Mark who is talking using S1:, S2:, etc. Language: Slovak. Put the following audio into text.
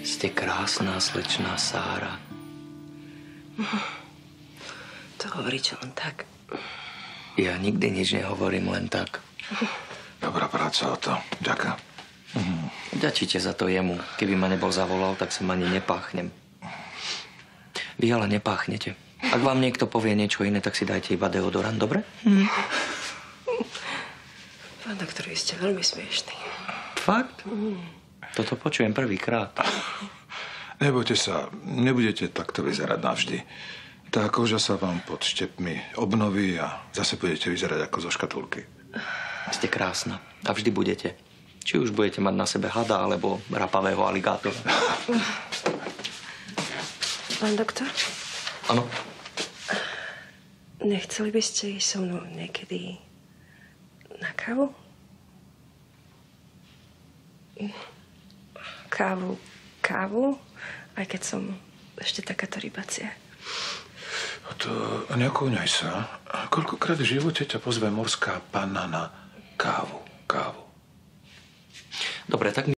S1: Ste krásná, slečná Sára.
S2: To hovoríte len tak.
S1: Ja nikdy nič nehovorím len tak.
S3: Dobrá práca o to. Ďakujem.
S1: Ďačíte za to jemu. Keby ma nebol zavolal, tak sa ani nepáchnem. Vy ale nepáchnete. Ak vám niekto povie niečo iné, tak si dajte iba deodorant, dobre?
S2: Pán doktor, vy ste veľmi smiešný.
S1: Fakt? Toto počujem prvýkrát.
S3: Nebojte sa, nebudete takto vyzerať navždy. Tá koža sa vám pod štepmi obnoví a zase budete vyzerať ako zo škatulky.
S1: Ste krásna a vždy budete. Či už budete mať na sebe hada alebo rapavého aligátora.
S2: Pán doktor?
S1: Áno.
S2: Nechceli by ste ísť so mnou niekedy na kávu? Kávu? Aj keď som ešte takáto rybacia.
S3: To nekúňaj sa. Koľkokrát v živote ťa pozve morská panna na kávu?
S1: Dobre, tak